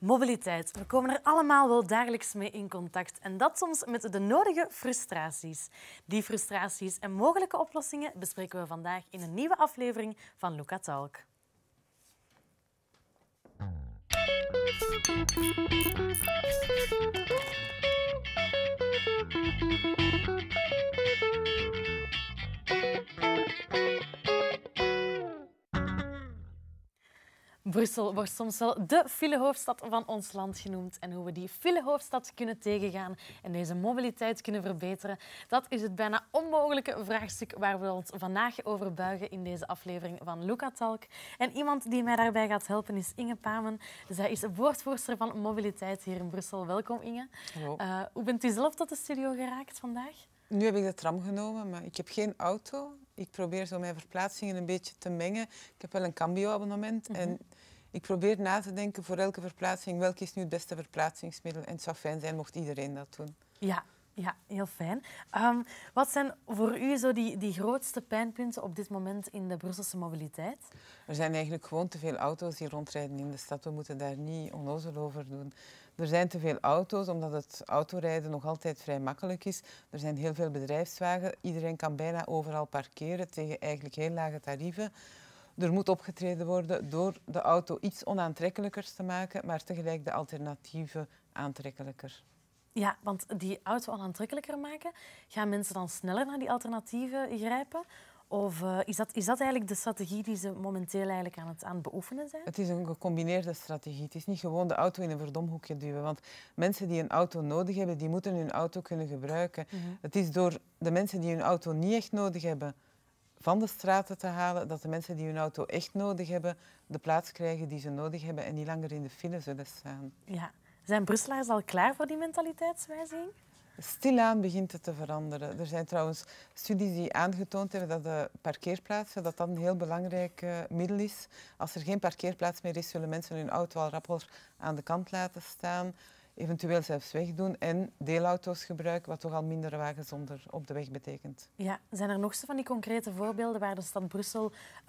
Mobiliteit. We komen er allemaal wel dagelijks mee in contact. En dat soms met de nodige frustraties. Die frustraties en mogelijke oplossingen bespreken we vandaag in een nieuwe aflevering van Luca Talk. Brussel wordt soms wel de filehoofdstad van ons land genoemd. En hoe we die filehoofdstad kunnen tegengaan en deze mobiliteit kunnen verbeteren, dat is het bijna onmogelijke vraagstuk waar we ons vandaag over buigen in deze aflevering van Luca Talk. En iemand die mij daarbij gaat helpen is Inge Pamen. Zij is woordvoerster van mobiliteit hier in Brussel. Welkom, Inge. Hallo. Hoe bent u zelf tot de studio geraakt vandaag? Nu heb ik de tram genomen, maar ik heb geen auto. Ik probeer zo mijn verplaatsingen een beetje te mengen. Ik heb wel een Cambio-abonnement en ik probeer na te denken voor elke verplaatsing welk is nu het beste verplaatsingsmiddel. En het zou fijn zijn mocht iedereen dat doen. Ja, heel fijn. Wat zijn voor u zo die grootste pijnpunten op dit moment in de Brusselse mobiliteit? Er zijn eigenlijk gewoon te veel auto's die rondrijden in de stad. We moeten daar niet onnozel over doen. Er zijn te veel auto's, omdat het autorijden nog altijd vrij makkelijk is. Er zijn heel veel bedrijfswagen. Iedereen kan bijna overal parkeren tegen eigenlijk heel lage tarieven. Er moet opgetreden worden door de auto iets onaantrekkelijker te maken, maar tegelijk de alternatieven aantrekkelijker. Ja, want die auto onaantrekkelijker maken, gaan mensen dan sneller naar die alternatieven grijpen? Of is dat eigenlijk de strategie die ze momenteel eigenlijk aan het beoefenen zijn? Het is een gecombineerde strategie. Het is niet gewoon de auto in een verdomhoekje duwen. Want mensen die een auto nodig hebben, die moeten hun auto kunnen gebruiken. Het is door de mensen die hun auto niet echt nodig hebben van de straten te halen, dat de mensen die hun auto echt nodig hebben, de plaats krijgen die ze nodig hebben en niet langer in de file zullen staan. Ja. Zijn Brusselaars al klaar voor die mentaliteitswijziging? Stilaan begint het te veranderen. Er zijn trouwens studies die aangetoond hebben dat de parkeerplaatsen dat een heel belangrijk middel is. Als er geen parkeerplaats meer is, zullen mensen hun auto al rap aan de kant laten staan, eventueel zelfs wegdoen en deelauto's gebruiken, wat toch al minder wagens op de weg betekent. Ja, zijn er nog zo van die concrete voorbeelden waar de stad Brussel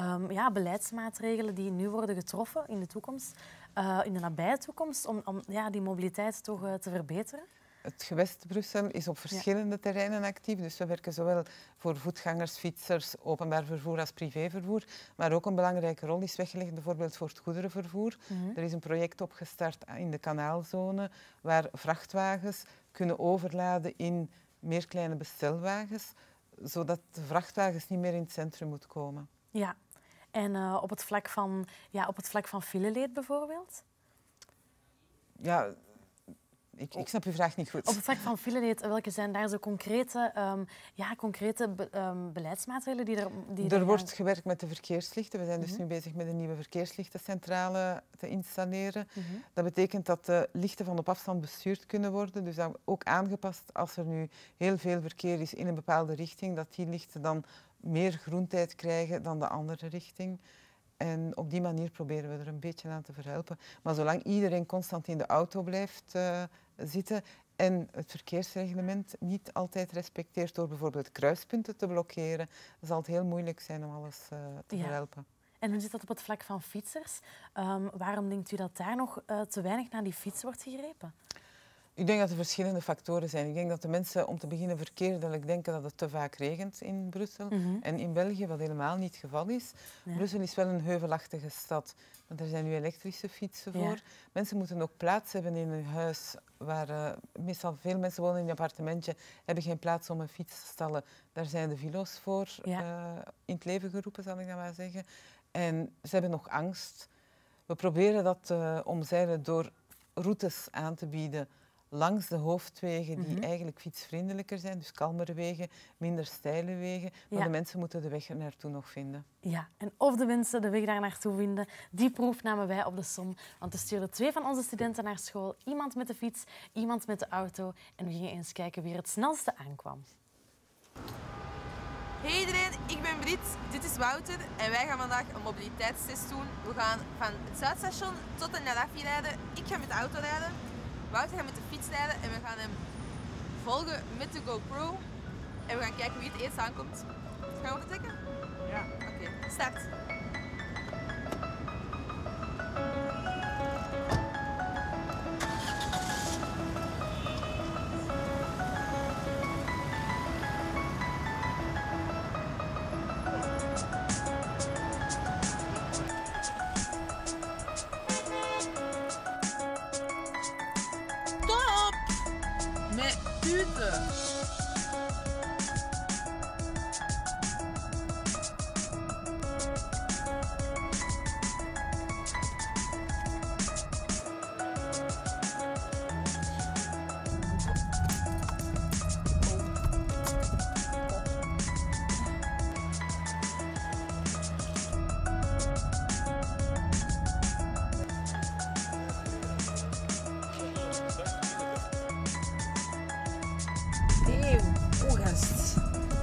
beleidsmaatregelen die nu worden getroffen in de toekomst, in de nabije toekomst, om die mobiliteit toch te verbeteren? Het gewest Brussel is op verschillende terreinen actief. Dus we werken zowel voor voetgangers, fietsers, openbaar vervoer als privévervoer. Maar ook een belangrijke rol is weggelegd bijvoorbeeld voor het goederenvervoer. Er is een project opgestart in de kanaalzone waar vrachtwagens kunnen overladen in meer kleine bestelwagens, zodat de vrachtwagens niet meer in het centrum moeten komen. Ja, en op het vlak van fileleed bijvoorbeeld? Ja, ik snap uw vraag niet goed. Op het vlak van fileleed, welke zijn daar zo concrete beleidsmaatregelen die er wordt gewerkt met de verkeerslichten. We zijn dus nu bezig met een nieuwe verkeerslichtencentrale te installeren. Dat betekent dat de lichten van op afstand bestuurd kunnen worden. Dus ook aangepast als er nu heel veel verkeer is in een bepaalde richting, dat die lichten dan meer groentijd krijgen dan de andere richting. En op die manier proberen we er een beetje aan te verhelpen. Maar zolang iedereen constant in de auto blijft zitten en het verkeersreglement niet altijd respecteert door bijvoorbeeld kruispunten te blokkeren, dan zal het heel moeilijk zijn om alles te verhelpen. En hoe zit dat op het vlak van fietsers? Waarom denkt u dat daar nog te weinig naar die fiets wordt gegrepen? Ik denk dat er verschillende factoren zijn. Ik denk dat de mensen om te beginnen verkeerdelijk denken dat het te vaak regent in Brussel. En in België, wat helemaal niet het geval is. Ja. Brussel is wel een heuvelachtige stad. Want er zijn nu elektrische fietsen voor. Ja. Mensen moeten ook plaats hebben in hun huis. Waar meestal veel mensen wonen in een appartementje, hebben geen plaats om een fiets te stallen. Daar zijn de vilo's voor in het leven geroepen, zal ik dat maar zeggen. En ze hebben nog angst. We proberen dat omzeilen door routes aan te bieden langs de hoofdwegen die eigenlijk fietsvriendelijker zijn, dus kalmere wegen, minder steile wegen. Maar de mensen moeten de weg er naartoe nog vinden. Ja, en of de mensen de weg daar naartoe vinden, die proef namen wij op de som. Want we stuurden 2 van onze studenten naar school. Iemand met de fiets, iemand met de auto. En we gingen eens kijken wie er het snelste aankwam. Hey iedereen, ik ben Brit, dit is Wouter en wij gaan vandaag een mobiliteitstest doen. We gaan van het Zuidstation tot de Nadafi rijden. Ik ga met de auto rijden. Wouter gaat met de fiets rijden en we gaan hem volgen met de GoPro. En we gaan kijken wie het eerst aankomt. Gaan we vertrekken? Ja. Oké, start. Tuten. Gast.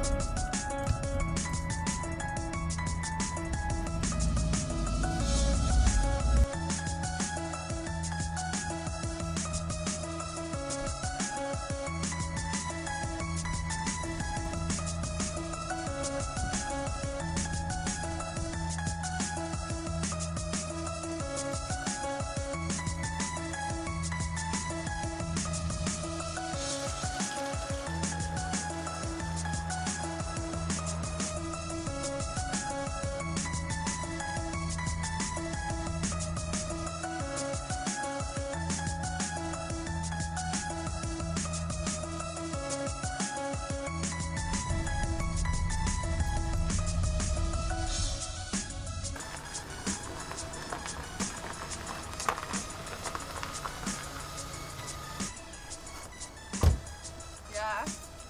Ja.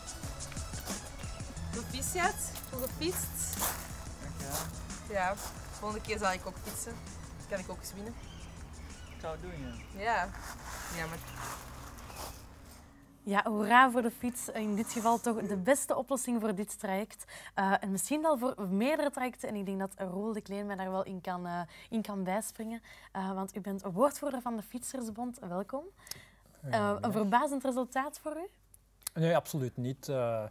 Proficiat, goed gefietst. Dankjewel. Ja, volgende keer zal ik ook fietsen. Kan ik ook eens winnen. Ik zou het doen, ja. Ja. Ja, maar Ja, hoera voor de fiets. In dit geval toch de beste oplossing voor dit traject. En misschien wel voor meerdere trajecten. En ik denk dat Roel de Kleen mij daar wel in kan bijspringen. Want u bent woordvoerder van de Fietsersbond. Welkom. Een verbazend resultaat voor u? Nee, absoluut niet.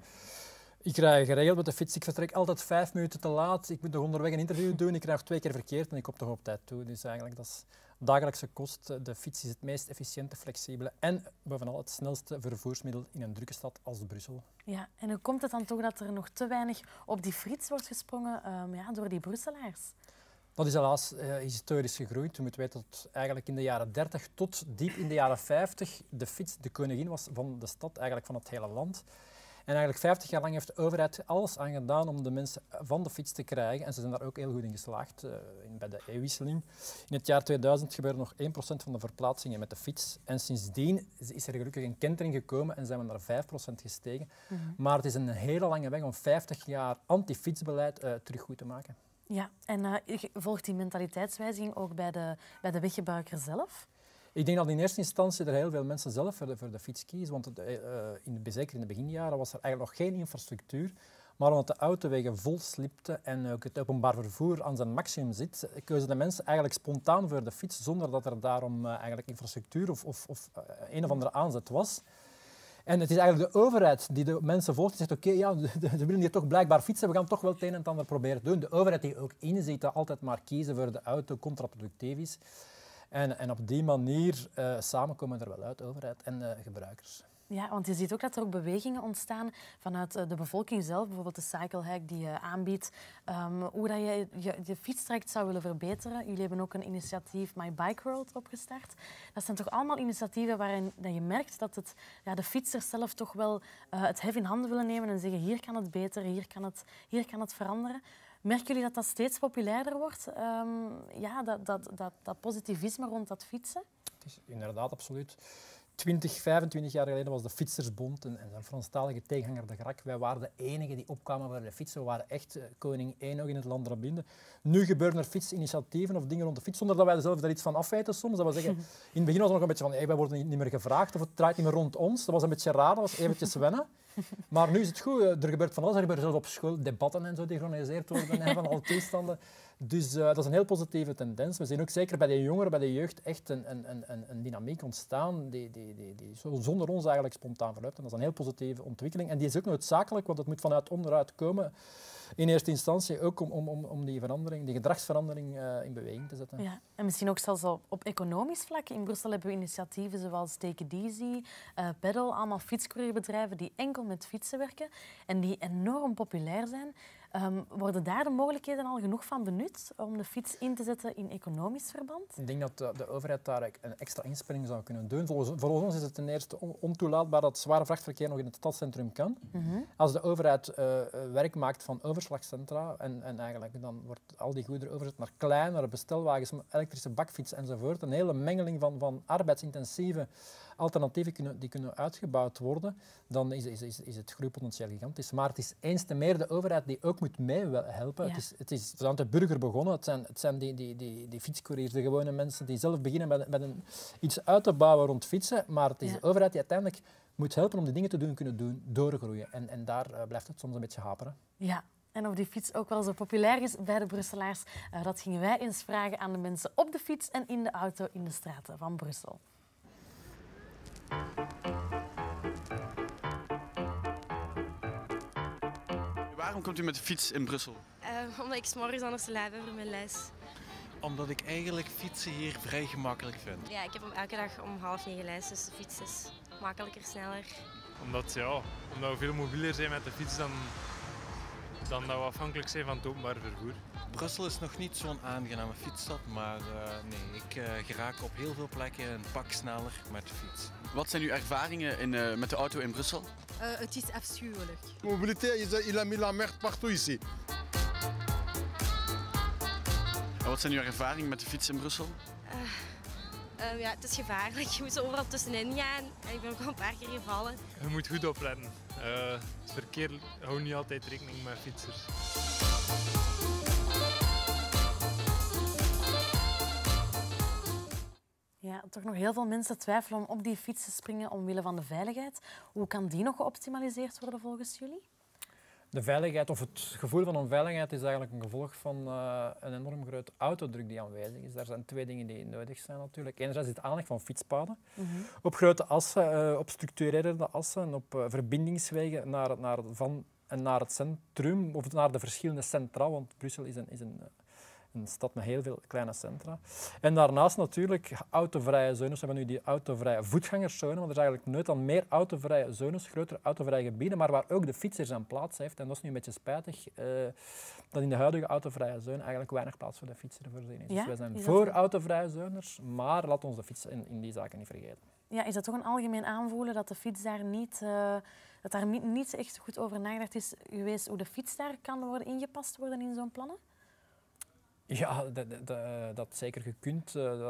Ik rij geregeld met de fiets. Ik vertrek altijd 5 minuten te laat. Ik moet nog onderweg een interview doen. Ik krijg 2 keer verkeerd en ik kom toch op tijd toe. Dus eigenlijk, dat is dagelijkse kost. De fiets is het meest efficiënte, flexibele en bovenal het snelste vervoersmiddel in een drukke stad als Brussel. Ja, en hoe komt het dan toch dat er nog te weinig op die fiets wordt gesprongen door die Brusselaars? Dat is helaas historisch gegroeid. Je moet weten dat eigenlijk in de jaren 30 tot diep in de jaren 50 de fiets de koningin was van de stad, eigenlijk van het hele land. En eigenlijk 50 jaar lang heeft de overheid alles aan gedaan om de mensen van de fiets te krijgen. En ze zijn daar ook heel goed in geslaagd. Bij de e-wisseling. In het jaar 2000 gebeurde nog 1% van de verplaatsingen met de fiets. En sindsdien is er gelukkig een kentering gekomen en zijn we naar 5% gestegen. Maar het is een hele lange weg om 50 jaar anti-fietsbeleid terug goed te maken. Ja, en volgt die mentaliteitswijziging ook bij de weggebruiker zelf? Ik denk dat in eerste instantie er heel veel mensen zelf voor de fiets kiezen, want zeker in de beginjaren was er eigenlijk nog geen infrastructuur. Maar omdat de autowegen vol slipten en ook het openbaar vervoer aan zijn maximum zit, kozen de mensen eigenlijk spontaan voor de fiets, zonder dat er daarom eigenlijk infrastructuur of een of andere aanzet was. En het is eigenlijk de overheid die de mensen volgt en zegt oké, ja, ze willen hier toch blijkbaar fietsen, we gaan toch wel het een en het ander proberen te doen. De overheid die ook inziet dat altijd maar kiezen voor de auto contraproductief is. En op die manier samen komen we er wel uit, overheid en gebruikers. Ja, want je ziet ook dat er ook bewegingen ontstaan vanuit de bevolking zelf. Bijvoorbeeld de Cycle Hack die aanbiedt hoe dat je fietstraject zou willen verbeteren. Jullie hebben ook een initiatief My Bike World opgestart. Dat zijn toch allemaal initiatieven waarin dat je merkt dat de fietsers zelf toch wel het hef in handen willen nemen en zeggen hier kan het beter, hier kan het veranderen. Merken jullie dat dat steeds populairder wordt? Dat positivisme rond dat fietsen? Het is inderdaad absoluut. 20, 25 jaar geleden was de Fietsersbond en zijn Franstalige tegenhanger de GRAC. Wij waren de enigen die opkwamen voor de fietsen. We waren echt koning één nog in het land Rabinde. Nu gebeuren er fietsinitiatieven of dingen rond de fiets, zonder dat wij zelf er iets van afwijten soms. Dat we zeggen, in het begin was het nog een beetje van, hey, wij worden niet meer gevraagd of het draait niet meer rond ons. Dat was een beetje raar, dat was eventjes wennen. Maar nu is het goed, er gebeurt van alles. Er gebeuren zelfs op school debatten en zo die georganiseerd worden en van alle toestanden. Dus dat is een heel positieve tendens. We zien ook zeker bij de jongeren, bij de jeugd, echt een dynamiek ontstaan die zonder ons eigenlijk spontaan verloopt. En dat is een heel positieve ontwikkeling. En die is ook noodzakelijk, want het moet vanuit onderuit komen. In eerste instantie ook om die verandering, die gedragsverandering in beweging te zetten. Ja, en misschien ook zelfs op economisch vlak. In Brussel hebben we initiatieven zoals Take It Easy, Pedal, allemaal fietscourierbedrijven die enkel met fietsen werken en die enorm populair zijn. Worden daar de mogelijkheden al genoeg van benut om de fiets in te zetten in economisch verband? Ik denk dat de overheid daar een extra inspanning zou kunnen doen. Volgens ons is het ten eerste ontoelaatbaar dat zware vrachtverkeer nog in het stadscentrum kan. Als de overheid werk maakt van overslagcentra en eigenlijk dan wordt al die goederen overgezet naar kleinere bestelwagens, elektrische bakfietsen enzovoort, een hele mengeling van arbeidsintensieve alternatieven die kunnen uitgebouwd worden, dan is het groeipotentieel gigantisch. Maar het is eens te meer de overheid die ook moet meehelpen. Ja. Het is vanuit de burger begonnen. Het zijn die fietscouriers, de gewone mensen die zelf beginnen met iets uit te bouwen rond fietsen. Maar het is de overheid die uiteindelijk moet helpen om die dingen kunnen doen, doorgroeien. En daar blijft het soms een beetje haperen. Ja. En of die fiets ook wel zo populair is bij de Brusselaars, dat gingen wij eens vragen aan de mensen op de fiets en in de auto in de straten van Brussel. Waarom komt u met de fiets in Brussel? Omdat ik 's morgens anders te laat ben voor mijn les. Omdat ik eigenlijk fietsen hier vrij gemakkelijk vind. Ja, ik heb elke dag om 8:30 les, dus de fiets is makkelijker, sneller. Omdat we veel mobieler zijn met de fiets dan dat we afhankelijk zijn van het openbaar vervoer. Brussel is nog niet zo'n aangename fietsstad, maar nee, ik geraak op heel veel plekken een pak sneller met de fiets. Wat zijn uw ervaringen met de auto in Brussel? Het is afschuwelijk. La mobilité, il a mis la merde partout ici. En wat zijn uw ervaringen met de fiets in Brussel? Ja, het is gevaarlijk. Je moet er overal tussenin gaan. En ik ben ook al een paar keer gevallen. Je moet goed opletten. Het verkeer houdt niet altijd rekening met fietsers. Ja, toch nog heel veel mensen twijfelen om op die fiets te springen omwille van de veiligheid. Hoe kan die nog geoptimaliseerd worden volgens jullie? De veiligheid of het gevoel van onveiligheid is eigenlijk een gevolg van een enorm groot autodruk die aanwezig is. Daar zijn twee dingen die nodig zijn natuurlijk. Enerzijds het aanleg van fietspaden op grote assen, op structurerende assen, op verbindingswegen naar het centrum of naar de verschillende centra, want Brussel is een stad met heel veel kleine centra. En daarnaast natuurlijk autovrije zones. We hebben nu die autovrije voetgangerszone, want er is eigenlijk nooit al meer autovrije zones, grotere autovrije gebieden, maar waar ook de fietser zijn plaats heeft. En dat is nu een beetje spijtig, dat in de huidige autovrije zone eigenlijk weinig plaats voor de fietser voorzien is. Ja? Dus wij zijn voor autovrije zones, maar laat ons de fiets in die zaken niet vergeten. Ja, is dat toch een algemeen aanvoelen dat de fiets daar niet echt goed over nagedacht is geweest hoe de fiets daar kan worden ingepast worden in zo'n plannen? Ja, dat zeker gekund.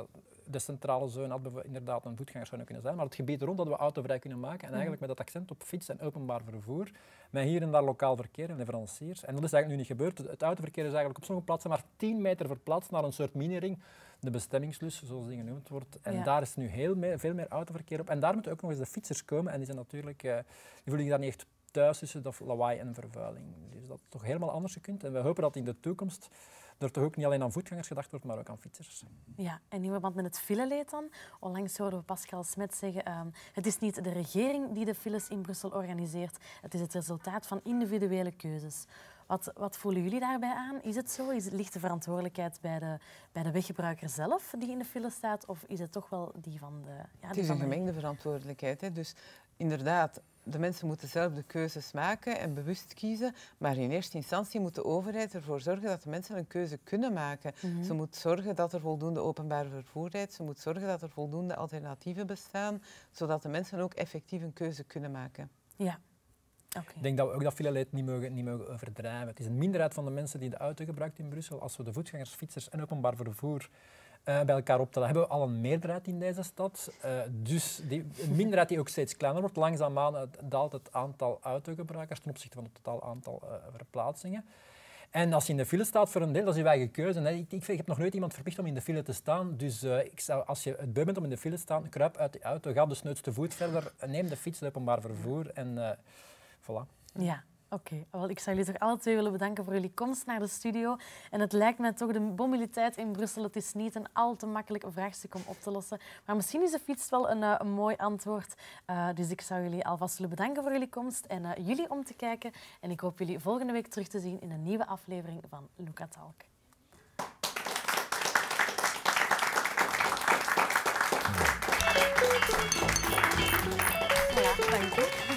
De centrale zone had inderdaad een voetgangerszone kunnen zijn, maar het gebied rond dat we autovrij kunnen maken en eigenlijk met dat accent op fiets en openbaar vervoer, met hier en daar lokaal verkeer en leveranciers. En dat is eigenlijk nu niet gebeurd. Het autoverkeer is eigenlijk op sommige plaatsen maar 10 meter verplaatst naar een soort mini-ring, de bestemmingslus, zoals die genoemd wordt. En daar is nu veel meer autoverkeer op. En daar moeten ook nog eens de fietsers komen en die zijn natuurlijk, die voelen zich daar niet echt thuis tussen dat lawaai en vervuiling. Dus dat is toch helemaal anders gekund. En we hopen dat in de toekomst er toch ook niet alleen aan voetgangers gedacht wordt, maar ook aan fietsers. Ja, en in verband met het fileleed dan. Onlangs hoorden we Pascal Smet zeggen, het is niet de regering die de files in Brussel organiseert, het is het resultaat van individuele keuzes. Wat voelen jullie daarbij aan? Is het zo? Ligt de verantwoordelijkheid bij de weggebruiker zelf die in de file staat, of is het toch wel die van de... Ja, het is een gemengde verantwoordelijkheid. Hè? Dus inderdaad, de mensen moeten zelf de keuzes maken en bewust kiezen, maar in eerste instantie moet de overheid ervoor zorgen dat de mensen een keuze kunnen maken. Ze moet zorgen dat er voldoende openbaar vervoer rijdt, ze moet zorgen dat er voldoende alternatieven bestaan, zodat de mensen ook effectief een keuze kunnen maken. Ja. Okay. Ik denk dat we ook dat fileleed niet mogen overdrijven. Het is een minderheid van de mensen die de auto gebruikt in Brussel. Als we de voetgangers, fietsers en openbaar vervoer bij elkaar optellen, hebben we al een meerderheid in deze stad. Dus een minderheid die ook steeds kleiner wordt. Langzaamaan daalt het aantal autogebruikers ten opzichte van het totaal aantal verplaatsingen. En als je in de file staat voor een deel, dat is je eigen keuze. Nee, ik heb nog nooit iemand verplicht om in de file te staan. Dus als je het beu bent om in de file te staan, kruip uit de auto, ga dus nooit te voet verder, neem de fiets, het openbaar vervoer en voilà. Ja. Oké, wel, ik zou jullie toch alle twee willen bedanken voor jullie komst naar de studio. En het lijkt mij toch, de mobiliteit in Brussel, het is niet een al te makkelijk vraagstuk om op te lossen. Maar misschien is de fiets wel een mooi antwoord. Dus ik zou jullie alvast willen bedanken voor jullie komst en jullie om te kijken. En ik hoop jullie volgende week terug te zien in een nieuwe aflevering van Luca Talk. Voilà, dank je.